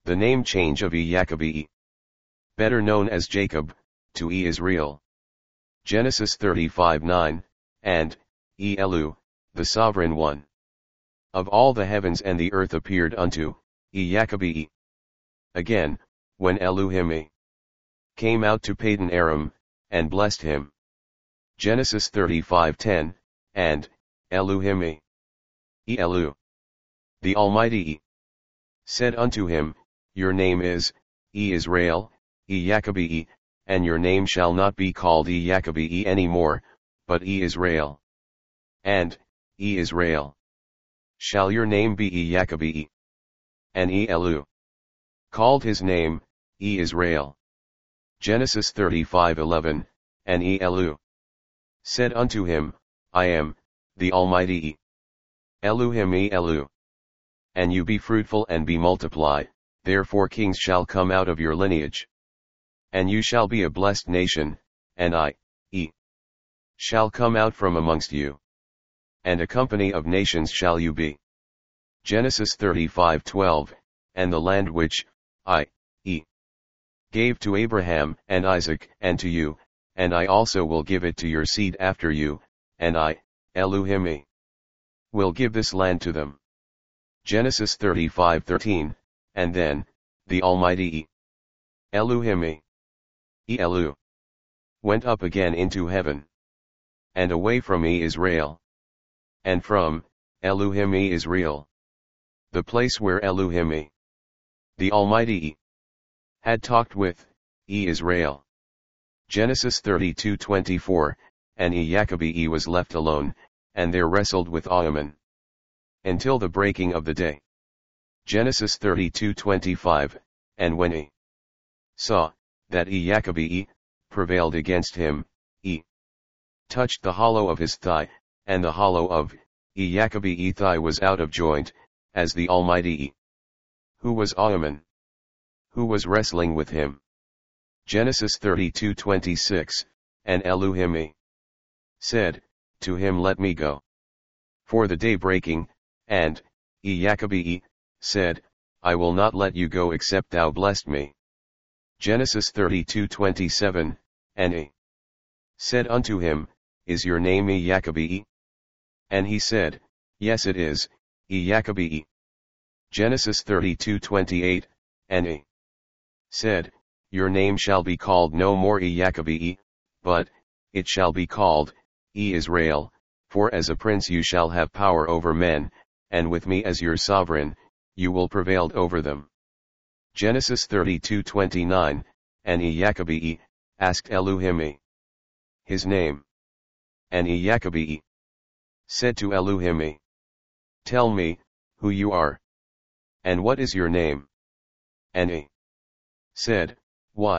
The name change of Ebbe Iy Iy, better known as Jacob, to IZREAL. Genesis 35:9, and Elu'hymn, the Sovereign One. Of all the heavens and the earth appeared unto Ebbe Iy Iy. Again, when Elu'hymn came out to Padan Aram, and blessed him. Genesis 35:10, and Elu'hymn, Elu, the Almighty, said unto him, Your name is IZREAL, Ebbe Iy Iy, and your name shall not be called Ebbe Iy Iy any more, but IZREAL. And IZREAL shall your name be Ebbe Iy Iy. And Elu called his name IZREAL. Genesis 35:11, and Elu said unto him, I am the Almighty, Elu'hymn Elu. And you be fruitful and be multiply, therefore kings shall come out of your lineage. And you shall be a blessed nation, and I shall come out from amongst you. And a company of nations shall you be. Genesis 35:12, and the land which I gave to Abraham and Isaac and to you, and I also will give it to your seed after you, and I, Elu'hymn, will give this land to them. Genesis 35:13, and then, the Almighty, Elu'hymn, Elu, went up again into heaven, and away from IZREAL, and from Elu'hymn IZREAL, the place where Elu'hymn, the Almighty, had talked with IZREAL. Genesis 32:24, and Ebbe Iy Iy was left alone, and there wrestled with Elu'hymn, until the breaking of the day. Genesis 32:25, and when he saw that Ebbe Iy Iy prevailed against him, he touched the hollow of his thigh, and the hollow of Ebbe Iy Iy thigh was out of joint, as the Almighty, who was Elu'hymn, who was wrestling with him. Genesis 32:26, and Elu'hymn said to him, Let me go, for the day breaking, and Ebbe Iy Iy said, I will not let you go except thou blessed me. Genesis 32:27, and he said unto him, Is your name Ebbe Iy Iy? And he said, Yes it is, Ebbe Iy Iy. Genesis 32:28, and he said, Your name shall be called no more Ebbe Iy Iy, but it shall be called IZREAL, for as a prince you shall have power over men, and with me as your sovereign, you will prevail over them. Genesis 32:29, and Ebbe Iy Iy asked Elu'hymn his name. And Ebbe Iy Iy said to Elu'hymn, Tell me, who you are, and what is your name? And he said, Why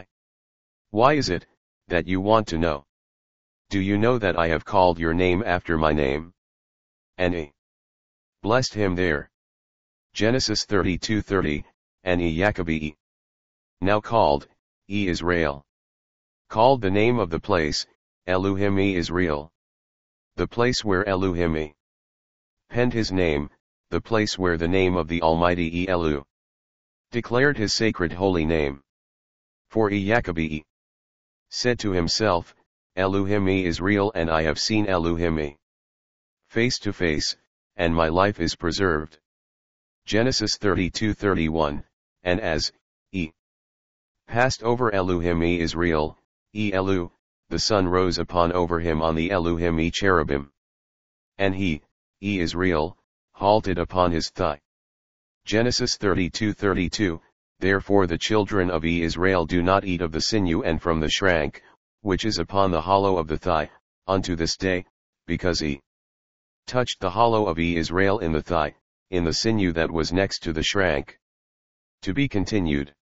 is it that you want to know? Do you know that I have called your name after my name? And he blessed him there. Genesis 32:30, and Ebbe Iy Iy, now called IZREAL, called the name of the place Elu'hymn IZREAL, the place where Elu'hymn penned his name, the place where the name of the Almighty Elu declared his sacred holy name. For Ebbe Iy Iy said to himself, Elu'hymn IZREAL, and I have seen Elu'hymn face to face, and my life is preserved. Genesis 32:31, and as he passed over Elu'hymn IZREAL, Elu, the sun rose upon over him on the Elu'hymn cherubim. And he, IZREAL, halted upon his thigh. Genesis 32:32, Therefore the children of IZREAL do not eat of the sinew and from the shrank, which is upon the hollow of the thigh, unto this day, because he touched the hollow of IZREAL in the thigh, in the sinew that was next to the shrank. To be continued.